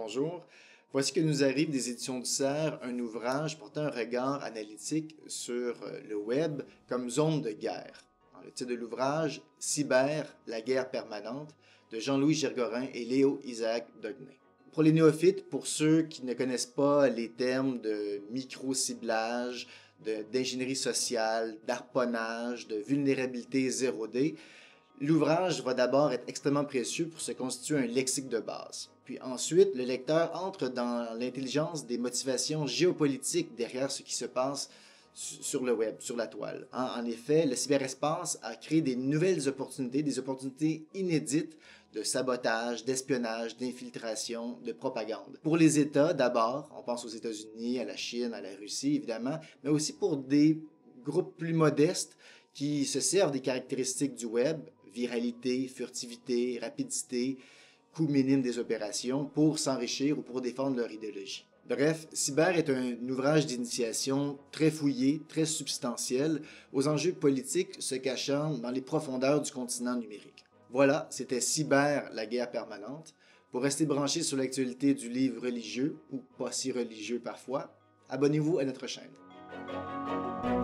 bonjour. Voici que nous arrive des Éditions du Cerf, un ouvrage portant un regard analytique sur le web comme zone de guerre. Le titre de l'ouvrage, Cyber, la guerre permanente, de Jean-Louis Gergorin et Léo Isaac Dogné. Pour les néophytes, pour ceux qui ne connaissent pas les termes de micro-ciblage, d'ingénierie sociale, d'harponnage, de vulnérabilité 0D, l'ouvrage va d'abord être extrêmement précieux pour se constituer un lexique de base. Puis ensuite, le lecteur entre dans l'intelligence des motivations géopolitiques derrière ce qui se passe sur le web, sur la toile. En effet, le cyberespace a créé des nouvelles opportunités, des opportunités inédites de sabotage, d'espionnage, d'infiltration, de propagande. Pour les États, d'abord, on pense aux États-Unis, à la Chine, à la Russie, évidemment, mais aussi pour des groupes plus modestes qui se servent des caractéristiques du web, viralité, furtivité, rapidité, coût minime des opérations, pour s'enrichir ou pour défendre leur idéologie. Bref, Cyber est un ouvrage d'initiation très fouillé, très substantiel, aux enjeux politiques se cachant dans les profondeurs du continent numérique. Voilà, c'était Cyber, la guerre permanente. Pour rester branché sur l'actualité du livre religieux, ou pas si religieux parfois, abonnez-vous à notre chaîne.